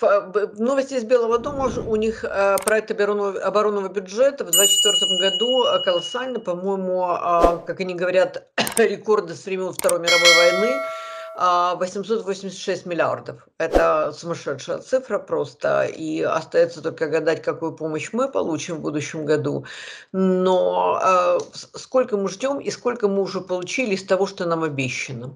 Новости из Белого дома, у них проект оборонного бюджета в 2024 году колоссальный, по-моему, как они говорят, рекорды с времен Второй мировой войны, 886 миллиардов. Это сумасшедшая цифра просто, и остается только гадать, какую помощь мы получим в будущем году. Но сколько мы ждем и сколько мы уже получили из того, что нам обещано?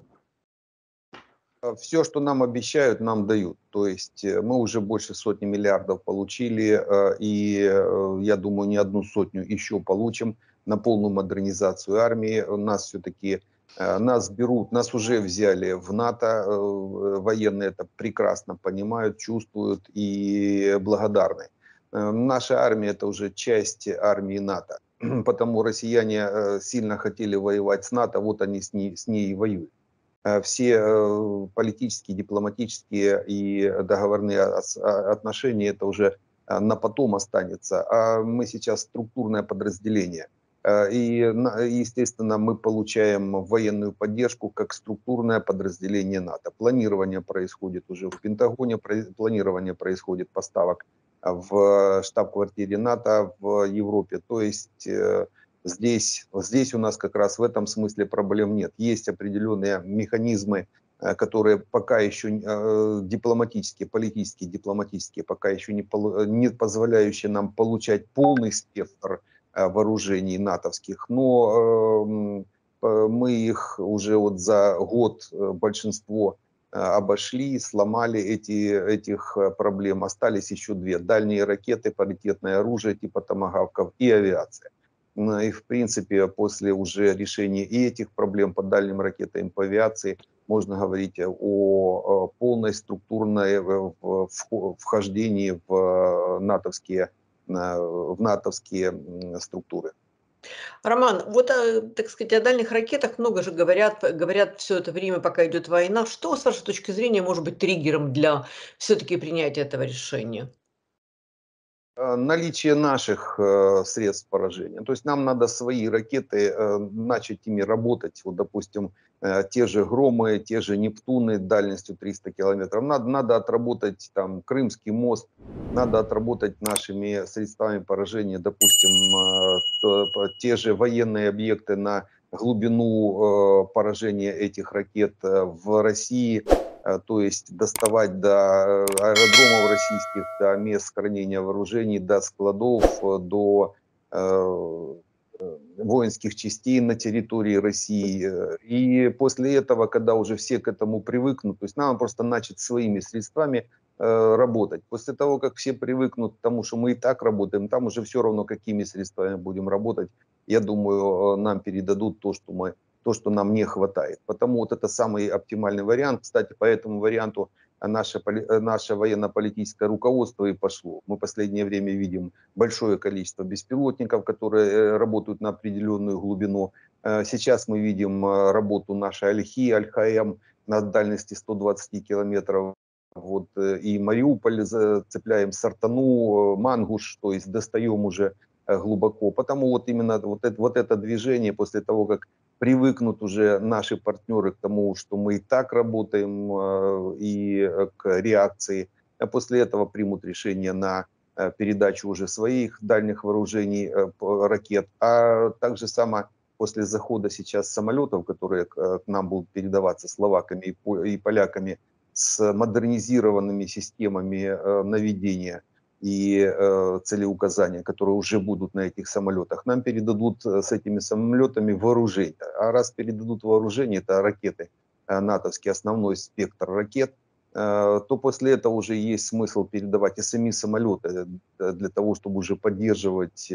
Все, что нам обещают, нам дают. То есть мы уже больше сотни миллиардов получили, и я думаю, не одну сотню еще получим на полную модернизацию армии. Нас все-таки нас берут, нас уже взяли в НАТО, военные это прекрасно понимают, чувствуют и благодарны. Наша армия это уже часть армии НАТО, потому россияне сильно хотели воевать с НАТО, вот они с ней и воюют. Все политические, дипломатические и договорные отношения, это уже на потом останется. А мы сейчас структурное подразделение. И, естественно, мы получаем военную поддержку как структурное подразделение НАТО. Планирование происходит уже в Пентагоне, планирование происходит поставок в штаб-квартире НАТО в Европе. То есть здесь у нас как раз в этом смысле проблем нет. Есть определенные механизмы, которые пока еще дипломатические, политические, дипломатические, пока еще не позволяющие нам получать полный спектр вооружений натовских. Но мы их уже вот за год большинство обошли, сломали этих проблем. Остались еще две: дальние ракеты, паритетное оружие типа томагавков и авиация. И, в принципе, после уже решения и этих проблем по дальним ракетам, по авиации, можно говорить о полной структурной вхождении в натовские структуры. Роман, вот, так сказать, о дальних ракетах много же говорят все это время, пока идет война. Что, с вашей точки зрения, может быть триггером для все-таки принятия этого решения? Наличие наших средств поражения. То есть нам надо свои ракеты, начать ими работать. Вот, допустим, те же «Громы», те же «Нептуны» дальностью 300 километров. Надо отработать там Крымский мост, надо отработать нашими средствами поражения, допустим, те же военные объекты на глубину поражения этих ракет в России. То есть доставать до аэродромов российских, до мест хранения вооружений, до складов, до воинских частей на территории России. И после этого, когда уже все к этому привыкнут, то есть надо просто начать своими средствами работать. После того, как все привыкнут к тому, что мы и так работаем, там уже все равно, какими средствами будем работать, я думаю, нам передадут то, что нам не хватает. Потому вот это самый оптимальный вариант. Кстати, по этому варианту наше военно-политическое руководство и пошло. Мы в последнее время видим большое количество беспилотников, которые работают на определенную глубину. Сейчас мы видим работу нашей Альхи, Аль-Хаэм на дальности 120 километров. Вот, и Мариуполь цепляем, Сартану, Мангуш, то есть достаем уже глубоко. Потому вот именно вот это движение, после того, как привыкнут уже наши партнеры к тому, что мы и так работаем, и к реакции, а после этого примут решение на передачу уже своих дальних вооружений, ракет. А также само после захода сейчас самолетов, которые к нам будут передаваться словаками и поляками, с модернизированными системами наведения и целеуказания, которые уже будут на этих самолетах, нам передадут с этими самолетами вооружение. А раз передадут вооружение, это ракеты, натовский основной спектр ракет, то после этого уже есть смысл передавать и сами самолеты для того, чтобы уже поддерживать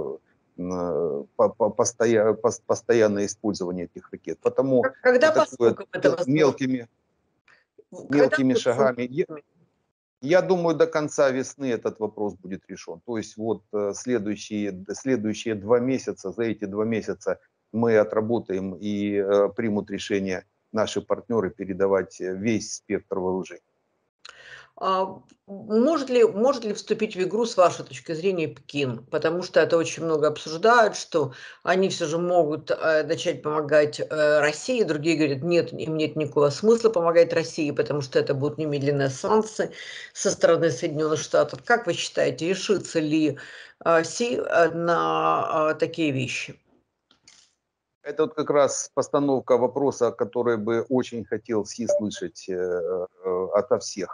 постоянное использование этих ракет. Потому Когда вот по такое срокам это возможно? Когда мелкими по шагами. срокам? Я думаю, до конца весны этот вопрос будет решен. То есть вот следующие 2 месяца, за эти 2 месяца мы отработаем и примут решение наши партнеры передавать весь спектр вооружений. Может ли вступить в игру, с вашей точки зрения, Пекин? Потому что это очень много обсуждают, что они все же могут, начать помогать, России. Другие говорят: "Нет, им нет никакого смысла помогать России, потому что это будут немедленные санкции со стороны Соединенных Штатов". Как вы считаете, решится ли, Си, на, такие вещи? Это вот как раз постановка вопроса, который бы очень хотел Си слышать ото всех.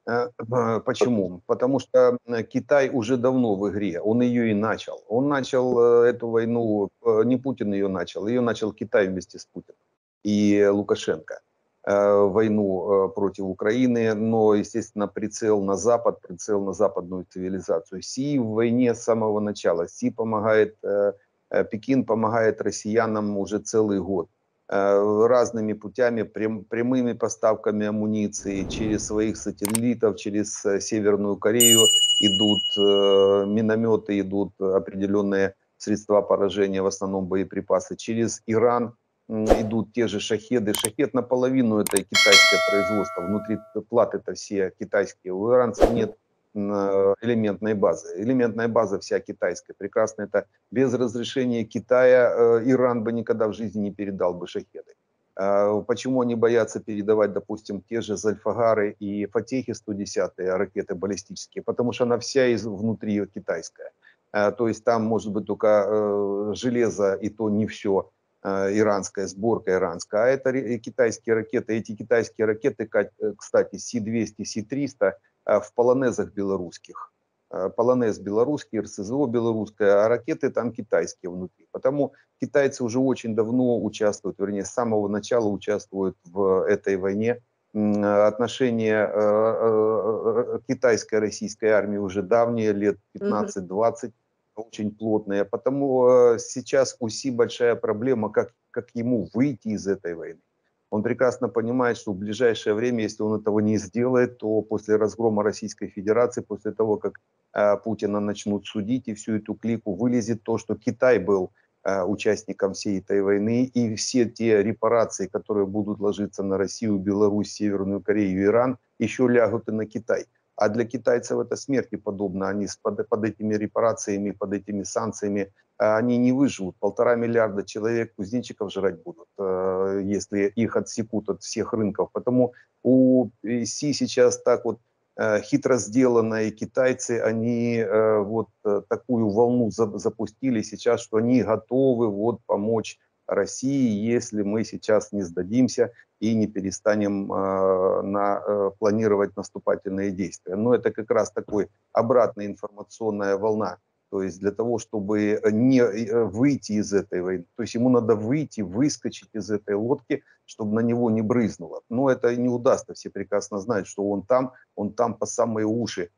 Почему? Потому что Китай уже давно в игре, он ее и начал. Он начал эту войну, не Путин ее начал Китай вместе с Путиным и Лукашенко. Войну против Украины, но, естественно, прицел на Запад, прицел на западную цивилизацию. Си в войне с самого начала. Си помогает Пекин помогает россиянам уже целый год разными путями, прямыми поставками амуниции, через своих сателлитов, через Северную Корею идут минометы, идут определенные средства поражения, в основном боеприпасы. Через Иран идут те же шахеды. Шахед наполовину это китайское производство, внутри платы это все китайские. У иранцев нет элементной базы. Элементная база вся китайская. Прекрасно это без разрешения Китая Иран бы никогда в жизни не передал бы шахеды. Почему они боятся передавать, допустим, те же Зальфагары и Фатехи 110 ракеты баллистические? Потому что она вся внутри китайская. То есть там может быть только железо, и то не все иранская, сборка иранская. А это китайские ракеты. Эти китайские ракеты, кстати, Си-200, Си-300 в полонезах белорусских. Полонез белорусский, РСЗО белорусская, а ракеты там китайские внутри. Потому китайцы уже очень давно участвуют, вернее, с самого начала участвуют в этой войне. Отношения китайской и российской армии уже давние, лет 15-20, очень плотные. Потому сейчас у Си большая проблема, как ему выйти из этой войны. Он прекрасно понимает, что в ближайшее время, если он этого не сделает, то после разгрома Российской Федерации, после того, как Путина начнут судить и всю эту клику, вылезет то, что Китай был участником всей этой войны, и все те репарации, которые будут ложиться на Россию, Беларусь, Северную Корею, Иран, еще лягут и на Китай. А для китайцев это смерти подобно. Они под этими репарациями, под этими санкциями, они не выживут. 1,5 миллиарда человек кузнечиков жрать будут, если их отсекут от всех рынков. Потому у Си сейчас так вот хитро сделано, и китайцы, они вот такую волну запустили сейчас, что они готовы вот помочь России, если мы сейчас не сдадимся и не перестанем планировать наступательные действия. Но это как раз такой обратная информационная волна. То есть для того, чтобы не выйти из этой войны. То есть ему надо выйти, выскочить из этой лодки, чтобы на него не брызнуло. Но это не удастся. Все прекрасно знают, что он там по самые уши.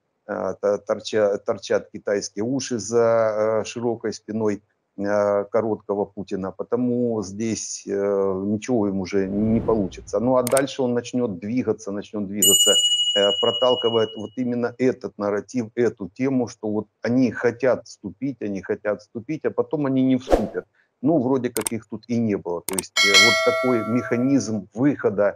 Торчат китайские уши за широкой спиной короткого Путина. Потому здесь ничего им уже не получится. Ну а дальше он начнет двигаться, проталкивает вот именно этот нарратив, эту тему, что вот они хотят вступить, а потом они не вступят. Ну, вроде как их тут и не было. То есть вот такой механизм выхода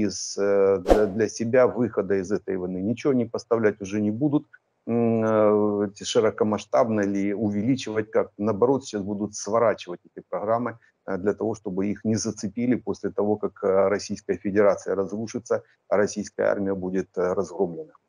для себя, выхода из этой войны. Ничего они поставлять уже не будут широкомасштабно или увеличивать как. Наоборот, сейчас будут сворачивать эти программы для того, чтобы их не зацепили после того, как Российская Федерация разрушится, а российская армия будет разгромлена.